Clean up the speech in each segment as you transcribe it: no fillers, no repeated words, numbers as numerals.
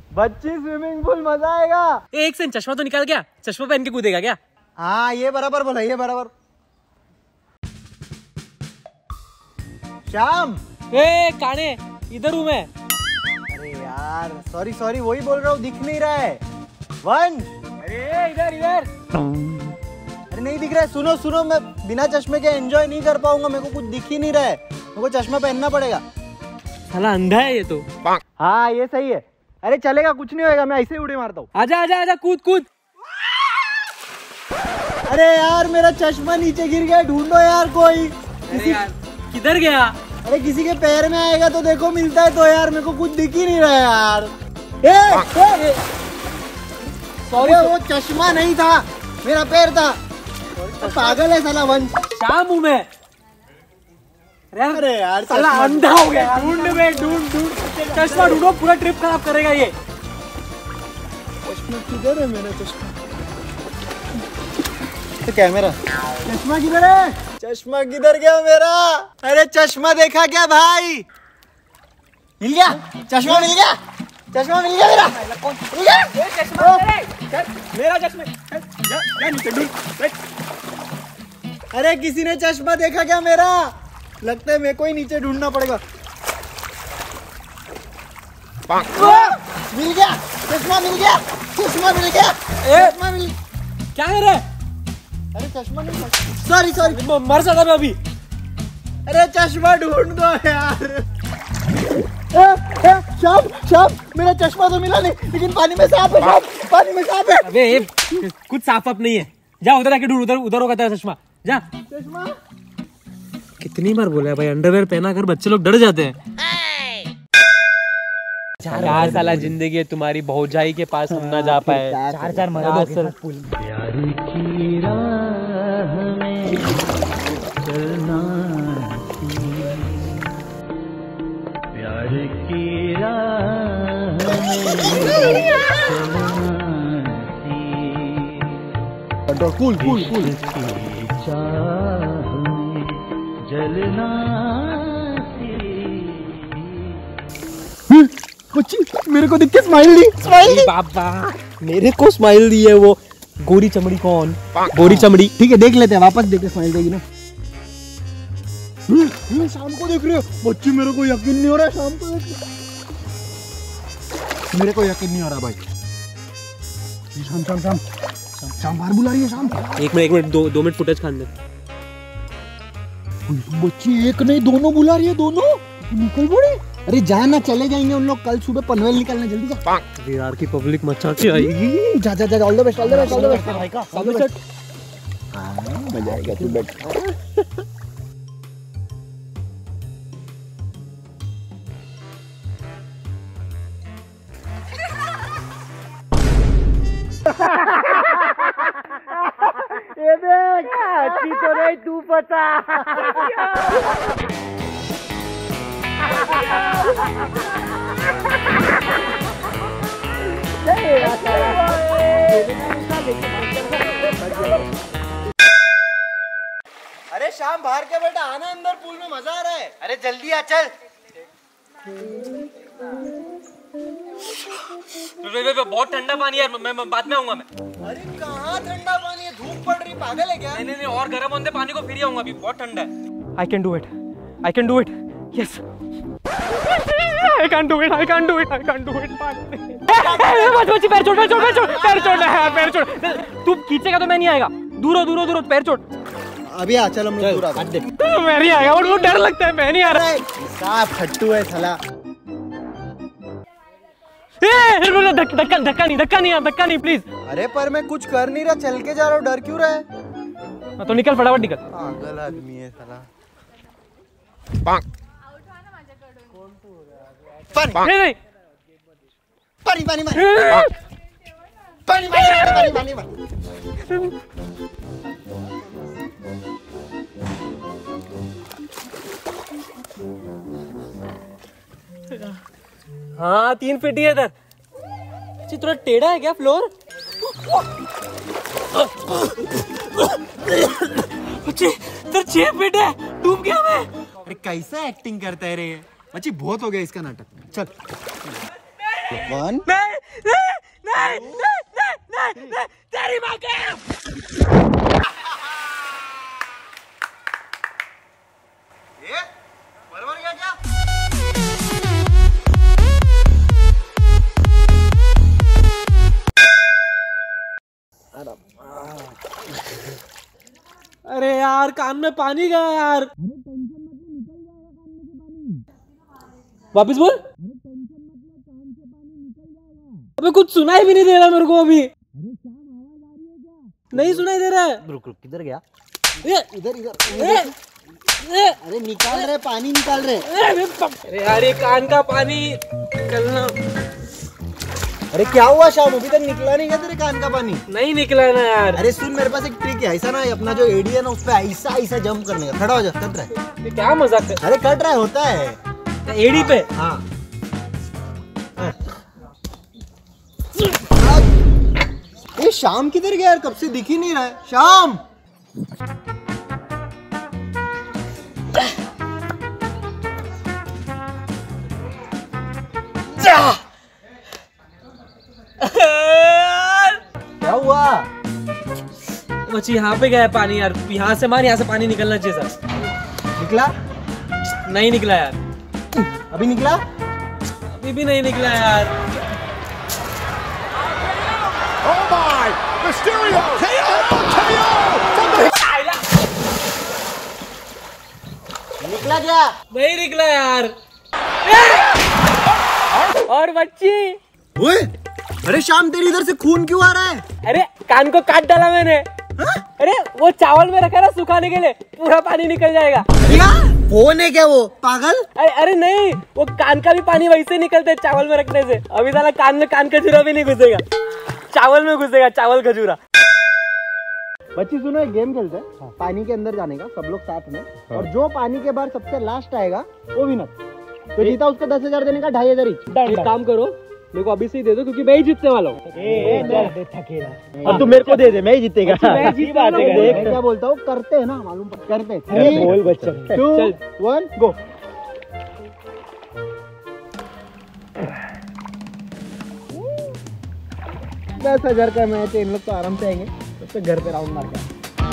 बच्ची swimming pool मजा आएगा। एक सेकंड, चश्मा तो निकाल गया, चश्मा पहन के कूदेगा क्या? हाँ ये बराबर बोला, ये बराबर। श्याम, ए काने, इधर हूँ मैं। अरे यार सॉरी सॉरी, वही बोल रहा हूँ, दिख नहीं रहा है। वंश, अरे इधर इधर। अरे नहीं दिख रहा है। सुनो सुनो, मैं बिना चश्मे के एंजॉय नहीं कर पाऊंगा, मेरे को कुछ दिख ही नहीं रहा है, मेरे को चश्मा पहनना पड़ेगा। साला अंधा है ये तो। हाँ ये सही है। अरे चलेगा, कुछ नहीं होएगा, मैं ऐसे ही उड़े मारता हूँ। आजा आजा आजा, कूद कूद। अरे यार मेरा चश्मा नीचे गिर गया, ढूंढो यार कोई। अरे यार किधर गया? अरे किसी के पैर में आएगा तो देखो, मिलता है तो यार, मेरे को कुछ दिख ही नहीं रहा है यार। सॉरी, वो चश्मा नहीं था, मेरा पैर था। पागल है साला वंश। शाम हूँ मैं। अरे यार साला अंधा हो गया। ढूंढ में ढूंढ ढूंढ, चश्मा ढूंढो, पूरा ट्रिप खराब करेगा ये। चश्मा किधर है मेरा? चश्मा तो कैमरा, चश्मा किधर है? चश्मा किधर गया मेरा? अरे चश्मा देखा क्या भाई? मिल गया, चश्मा मिल गया, चश्मा मिल गया मेरा, मिल गया। मेरा चश्मा। अरे किसी ने चश्मा देखा क्या मेरा? लगता है मेरे को ही नीचे ढूंढना पड़ेगा। मिल गया, चश्मा मिल गया, चश्मा मिल गया, चश्मा मिल। क्या कर रहा है? अरे चश्मा नहीं, सॉरी सॉरी, मर सकता मैं अभी। अरे चश्मा ढूंढ दो यार। शाम शाम, मेरा चश्मा तो मिला नहीं, लेकिन पानी में सांप है। शाम, पानी में सांप है। अबे ये कुछ साफ अप नहीं है, जा उधर आके ढूंढ, उधर उधर होगा तेरा चश्मा, जा। चश्मा कितनी बार बोला है भाई, अंडरवेयर पहना कर बच्चे लोग डर जाते हैं। चार साल जिंदगी है तुम्हारी, भौजाई के पास हम ना जा पाए। चार मरदों के साथ पूल। प्यार की राह में चलना, प्यार की राह में कूल कूल कूल, चाह में जलना। बच्ची मेरे को देख के स्माइल दी, स्माइल दी। बाबा मेरे को स्माइल दी है वो गोरी चमड़ी। कौन गोरी चमड़ी? ठीक है देख लेते हैं, वापस देख के स्माइल देगी ना। शाम को देख रहे हो बच्ची, मेरे को यकीन नहीं हो रहा है। शाम को मेरे को यकीन नहीं हो रहा भाई। शाम शाम शाम शाम शाम बाहर बुला रही है। शाम एक मिनट दो मिनट फुटेज खान दे। बच्ची एक नहीं दोनों बुला रही है, दोनों निकल पड़े। अरे जाना, चले जाएंगे उन लोग, कल सुबह पनवेल निकलना, जल्दी जा। यार की पब्लिक मचा के आएगी। जा जा जा, all the best, all the best, all the best भाई का, ऑल द बेस्ट। हां मजा आएगा, तू बैठ। ये देख, अच्छी तो नहीं, तू पता। अरे शाम बाहर के बेटा, आना अंदर, पूल में मजा आ रहा है। अरे जल्दी आ, चल। बहुत ठंडा पानी है, मैं बाद में आऊंगा मैं। अरे कहाँ ठंडा पानी है, धूप पड़ रही, पागल है क्या? नहीं और गर्म होने पानी को फिर आऊंगा, अभी बहुत ठंडा है। I can do it. I can do it. Yes. I can't do it. I can't do it. I can't do it. बच्ची पैर छोड़, पैर छोड़, पैर छोड़, पैर छोड़ यार, पैर छोड़। तू खींचेगा तो मैं नहीं आएगा। दूर हो, दूर हो, दूर हो, पैर छोड़। अभी आ, चल हम लोग दूर आ। मैं नहीं आएगा, वो डर लगता है, मैं नहीं आ रहा। साफ फट्टू है साला। धक्का नहीं प्लीज। अरे पर मैं कुछ कर नहीं रहा, चल के जा रहा हूँ, डर क्यों रहा है? तो निकल, फटाफट निकल। पागल आदमी है साला। नहीं पानी पानी पानी पानी पानी पानी। हाँ 3 फीट ही है इधर। थोड़ा टेढ़ा है क्या फ्लोर? इधर 6 फीट है, डूब गया मैं। अरे कैसा एक्टिंग करता है रे बच्ची, बहुत हो गया इसका नाटक। चल 1 नहीं, तेरी माँ के। ये बराबर गया क्या? अरे यार कान में पानी गया यार। वापिस बोल। अबे कुछ सुनाई भी नहीं दे रहा मेरे को अभी। नहीं सुनाई दे रहा है। रुक रुक, किधर गया? इधर इधर अरे निकाल रहे, पानी निकाल रहे। अरे यार ये कान का पानी निकलना। अरे क्या हुआ शाम, अभी तक निकला नहीं क्या तेरे कान का पानी? नहीं निकला ना यार। अरे सुन, मेरे पास एक ट्रिक है, ऐसा ना अपना जो एडी है ना उस पे ऐसा ऐसा जंप करने का। खड़ा हो जा, कट रहा है। ये क्या मजाक कर। अरे कट रहा है, होता है एड़ी पे। हाँ। ये शाम किधर गया यार, कब से दिख ही नहीं रहा है। शाम क्या हुआ? बच्ची यहाँ पे गया है पानी यार। यहाँ से मार, यहाँ से पानी निकलना चाहिए सर। निकला? नहीं निकला यार। अभी निकला? अभी भी नहीं निकला यार। Oh my! Mysterio! निकला क्या? नहीं निकला यार। और बच्ची। ओए, अरे शाम तेरी इधर से खून क्यों आ रहा है? अरे कान को काट डाला मैंने। अरे वो चावल में रखा ना सुखाने के लिए, पूरा पानी निकल जाएगा। क्या? कौन है क्या वो पागल? अरे नहीं, वो कान का भी पानी वैसे निकलता है चावल में रखने से। अभी साला कान में कान खजूरा भी नहीं घुसेगा, चावल में घुसेगा, चावल खजूरा। बच्ची सुनो, एक गेम खेलते हैं। पानी के अंदर जाने का, सब लोग साथ में, और जो पानी के बाहर सबसे लास्ट आएगा वो विनर। तो जीता उसको 10,000 देने का, 2,500 ईच। एक काम करो, मेरे को अभी से ही दे दो क्योंकि मैं ही जीतने वाला हूँ। अब तू मेरे को दे दे, मैं ही जीतेगा। मैं जीतने वाला हूँ। देख क्या बोलता हूँ, करते हैं ना, मालूम करते हैं। 3, 2, 1 गो। $10,000 का मैच है, इन लोग तो आराम से आएंगे। तो घर पे राउंड मार के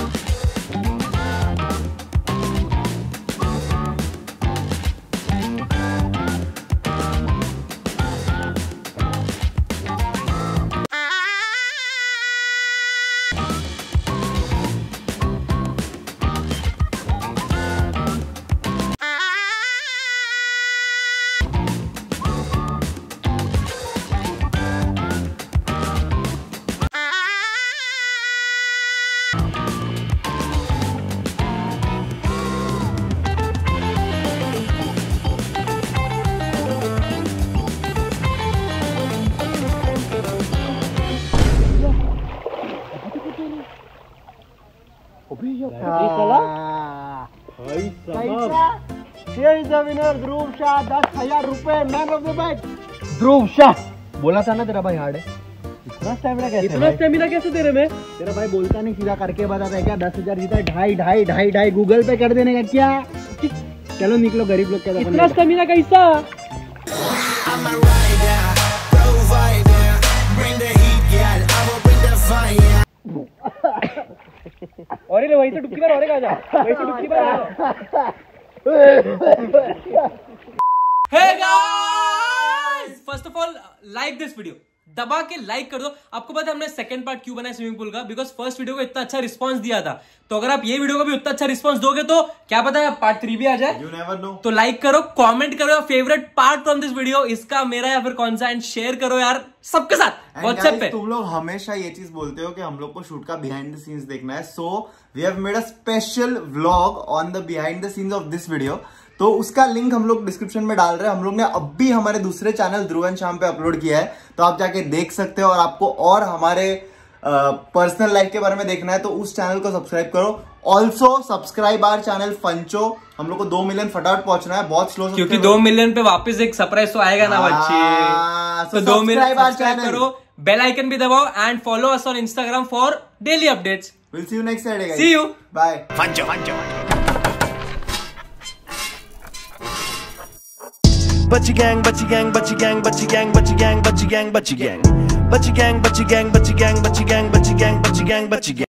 ध्रुव शाह, 10,000 रुपए, man of the match Dhruv Shah. बोला था ना तेरा भाई हार्ड है। इतना स्टेमिना कैसे दे रहे? मैं तेरा भाई बोलता नहीं, सीधा करके बताता है क्या। 10,000 जीता, 2.5 गूगल पे कर देने का क्या। चलो निकलो, गरीब लोग क्या इतना स्टेमिना कैसा? और वहीं से डुबकी मार, और आ जा, वहीं से डुबकी मार। Hey guys! First of all, like this video. दबा के लाइक कर दो। आपको पता है हमने सेकंड पार्ट क्यों बनाया स्विमिंग पूल का? बिकॉज फर्स्ट वीडियो को इतना अच्छा रिस्पांस दिया था, तो अगर आप ये वीडियो को भी उतना अच्छा रिस्पांस दोगे तो क्या पता है पार्ट 3 भी आ जाए। You never know. तो लाइक करो, कमेंट करो favourite part from this video, इसका मेरा या फिर कौन सा, एंड शेयर करो यार सबके साथ व्हाट्सएप पे। तुम लोग हमेशा ये चीज बोलते हो कि हम लोग को शूट का बिहाइंड द सीन्स देखना है, so we have made a special vlog on the behind the scenes of this video. तो उसका लिंक हम लोग डिस्क्रिप्शन में डाल रहे हैं। हम लोग ने अभी हमारे दूसरे चैनल ध्रुव एंड शाम पे अपलोड किया है, तो आप जाके देख सकते हो। और आपको और हमारे पर्सनल लाइफ के बारे में देखना है तो उस चैनल को सब्सक्राइब करो। Also subscribe our channel Funcho. हम लोग को 2 मिलियन फटाफट पहुंचना है, बहुत स्लो, क्योंकि 2 मिलियन पे वापस एक सरप्राइज तो आएगा ना बच्चे। तो 2 मिलियन सब्सक्राइब करो, बेल आइकन भी दबाओ, and follow us on Instagram for daily updates. Will see you next Saturday guys. See you. Bye. Butchie gang, butchie gang, butchie gang, butchie gang, butchie gang, butchie gang, butchie gang. Butchie gang, butchie gang, butchie gang, butchie gang, butchie gang, butchie gang, butchie gang.